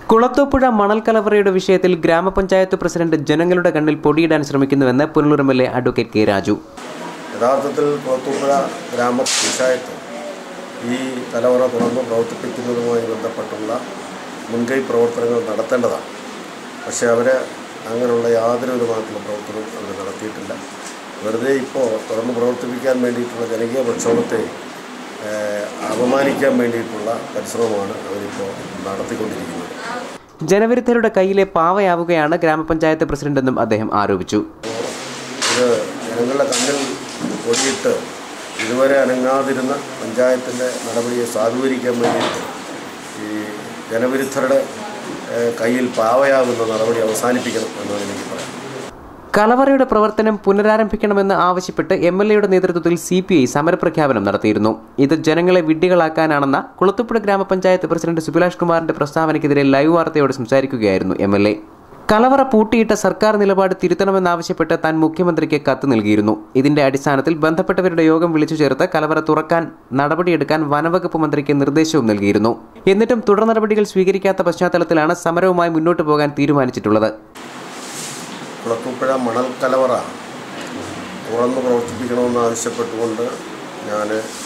കുളത്തൂപ്പുഴ മണൽ കലവറയുടെ വിഷയത്തിൽ ഗ്രാമപഞ്ചായത്ത് പ്രസിഡന്റ് ജനങ്ങളുടെ കണ്ണിൽ പൊടിയിടാൻ ശ്രമിക്കുന്നുവെന്ന് Punalur MLA. Advocate K. Raju. യഥാർത്ഥത്തിൽ കുളത്തൂപ്പുഴ ഗ്രാമപഞ്ചായത്ത് ഈ കലവറ തുറന്ന് പ്രവർത്തിപ്പിക്കുന്നതുമായി ബന്ധപ്പെട്ടുള്ള മുൻകൈ പ്രവർത്തനങ്ങൾ നടത്തേണ്ടതാണ്. പക്ഷേ അങ്ങനെയുള്ള യാതൊരു വിധമായിട്ടുള്ള പ്രവർത്തനവും അവർ നടത്തിയിട്ടില്ല. വെറുതെ ഇപ്പോൾ തുറന്ന് പ്രവർത്തിപ്പിക്കാൻ വേണ്ടിയിട്ടുള്ള ജനകീയ പ്രക്ഷോഭത്തെ അപമാനിക്കാൻ വേണ്ടിയിട്ടുള്ള പരിശ്രമമാണ് അവരിപ്പോൾ നടത്തിക്കൊണ്ടിരിക്കുന്നത്. ജനവിരുദ്ധരുടെ കയ്യിലെ പാവയാവുകയാണ് ഗ്രാമപഞ്ചായത്ത് പ്രസിഡന്റെന്നും അദ്ദേഹം ആരോപിച്ചു. ഇത് ജനങ്ങളുടെ കണ്ണിൽ പൊടിയിട്ട് ഇതുവരെ അനങ്ങാതിരുന്ന പഞ്ചായത്തിൻ്റെ നടപടിയെ സാധൂകരിക്കാൻ വേണ്ടിയിട്ട് ഈ ജനവിരുദ്ധരുടെ കയ്യിൽ പാവയാകുന്ന നടപടി അവസാനിപ്പിക്കണം എന്നാണ് എനിക്ക് പറയാം. കലവറയുടെ പ്രവർത്തനം പുനരാരംഭിക്കണമെന്ന് ആവശ്യപ്പെട്ട് എം.എൽ.എയുടെ നേതൃത്വത്തിൽ CPI സമരപ്രഖ്യാപനം നടത്തിയിരുന്നു. ഇത് ജനങ്ങളെ വിഡ്ഢികളാക്കാനാണെന്ന കുളത്തൂപ്പുഴ ഗ്രാമപഞ്ചായത്ത് പ്രസിഡന്റ് സുഭിലാഷ് കുമാറിന്റെ പ്രസ്താവനയ്ക്കെതിരെ ലൈവ് വാർത്തയോട് സംസാരിക്കുകയായിരുന്നു എം.എൽ.എ. കലവറ പൂട്ടിയിട്ട സർക്കാർ നിലപാട് തിരുത്തണമെന്നാവശ്യപ്പെട്ട് താൻ മുഖ്യമന്ത്രിക്ക് കത്ത് നൽകിയിരുന്നു. ഇതിന്റെ അടിസ്ഥാനത്തിൽ ബന്ധപ്പെട്ടവരുടെ യോഗം വിളിച്ചു ചേർത്ത് കലവറ തുറക്കാൻ നടപടിയെടുക്കാൻ വനവകുപ്പ് മന്ത്രിക്ക് നിർദ്ദേശവും നൽകിയിരുന്നു. എന്നിട്ടും തുടർ നടപടികൾ സ്വീകരിക്കാത്ത പശ്ചാത്തലത്തിലാണ് സമരവുമായി മുന്നോട്ട് പോകാൻ തീരുമാനിച്ചിട്ടുള്ളത്. കുളത്തൂപ്പുഴ മണൽ കലവറ തുറന്ന് പ്രവർത്തിപ്പിക്കണമെന്ന് ആവശ്യപ്പെട്ടുകൊണ്ട് ഞാൻ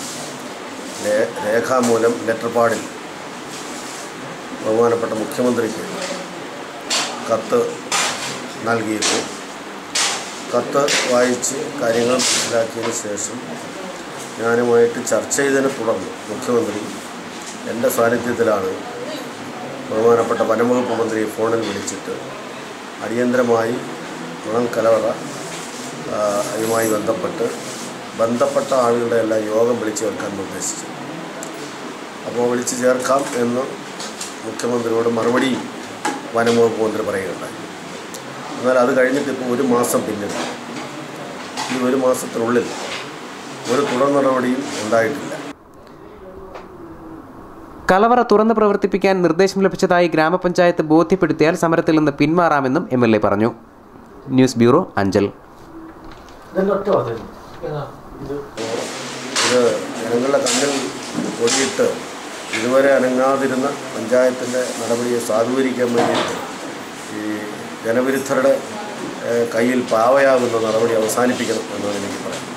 രേഖാമൂലം ലെറ്റർ പാഡിൽ ബഹുമാനപ്പെട്ട മുഖ്യമന്ത്രിക്ക് കത്ത് നൽകിയിരുന്നു. കത്ത് വായിച്ച് കാര്യങ്ങൾ മനസ്സിലാക്കിയതിന് ശേഷം ഞാനുമായിട്ട് ചർച്ച ചെയ്തതിനെ തുടർന്ന് മുഖ്യമന്ത്രി എൻ്റെ സാന്നിധ്യത്തിലാണ് ബഹുമാനപ്പെട്ട വനംവകുപ്പ് മന്ത്രിയെ ഫോണിൽ വിളിച്ചിട്ട് അടിയന്തരമായി മണൽ കലവറ അതുമായി ബന്ധപ്പെട്ട ആളുകളുടെ എല്ലാം യോഗം വിളിച്ചു ചേർക്കാൻ നിർദ്ദേശിച്ചു. അപ്പോൾ വിളിച്ചു ചേർക്കാം എന്ന് മുഖ്യമന്ത്രിയോട് മറുപടിയും വനംവകുപ്പ് മന്ത്രി പറയുകയുണ്ടായി. എന്നാൽ അത് കഴിഞ്ഞിട്ട് ഇപ്പോൾ ഒരു മാസം പിന്നിട്ട് ഈ ഒരു മാസത്തിനുള്ളിൽ ഒരു തുടർ നടപടിയും ഉണ്ടായിട്ടില്ല. കലവറ തുറന്ന് പ്രവർത്തിപ്പിക്കാൻ നിർദ്ദേശം ലഭിച്ചതായി ഗ്രാമപഞ്ചായത്ത് ബോധ്യപ്പെടുത്തിയാൽ സമരത്തിൽ നിന്ന് പിന്മാറാമെന്നും എം.എൽ.എ. പറഞ്ഞു. News bureau, Anchal. ഇത് ജനങ്ങളുടെ കണ്ണിൽ പൊടിയിട്ട് ഇതുവരെ അനങ്ങാതിരുന്ന പഞ്ചായത്തിൻ്റെ നടപടിയെ സാധൂകരിക്കാൻ വേണ്ടിയിട്ട് ഈ ജനവിരുദ്ധരുടെ കയ്യിൽ പാവയാകുന്ന നടപടി അവസാനിപ്പിക്കണം എന്നാണ് എനിക്ക് പറയാം.